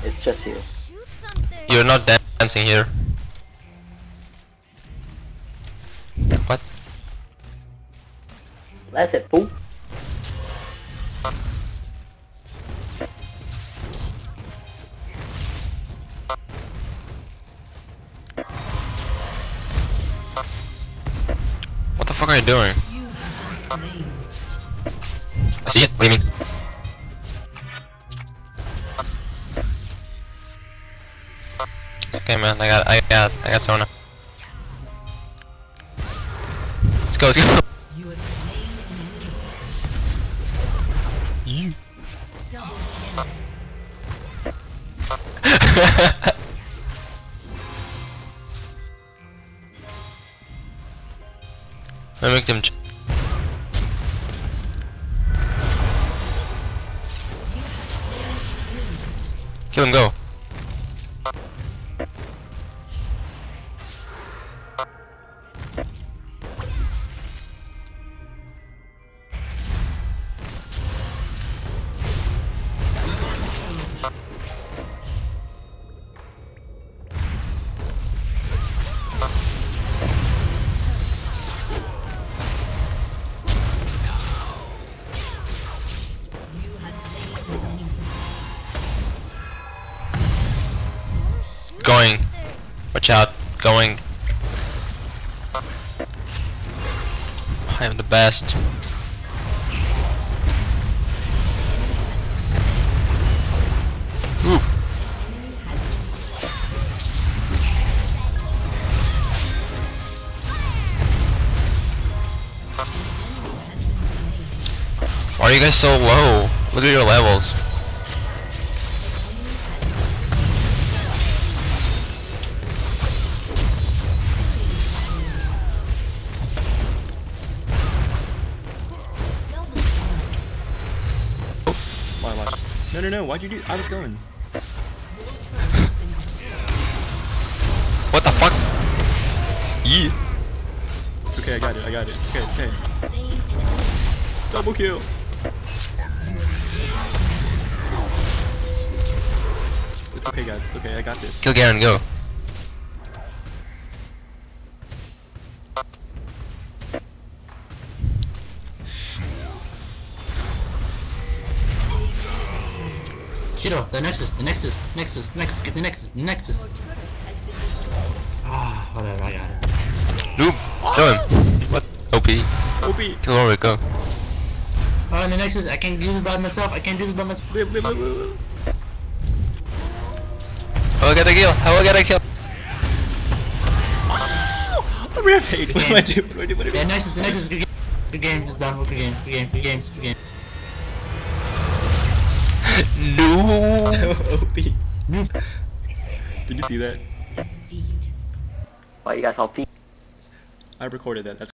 It's just you. You're not dancing here. What? That's it, fool. What the fuck are you doing? I see it. What do you mean? Okay, man. I got Sona. Let's go. Let's go. You have slain an enemy. You. Double kill. I make them. Kill him. Go. Going. Watch out. Going. I am the best. Ooh. Why are you guys so low? Look at your levels. No, why'd you do? I was going. What the fuck? Yeah. It's okay, I got it. It's okay. Double kill. It's okay, guys. It's okay, I got this. Kill Garen, go. Shiro, the Nexus, get the Nexus. Ah, whatever, I got it. Noob, let's kill him. What? OP. Kill Warwick, go. Oh, the Nexus, I can't do this by myself. Live. Oh, I got a kill. I'm rampage. What do I do? Yeah, Nexus, good game. It's done. Good game. No. So OP. Noob. Did you see that? Why you guys all pee? I recorded that. That's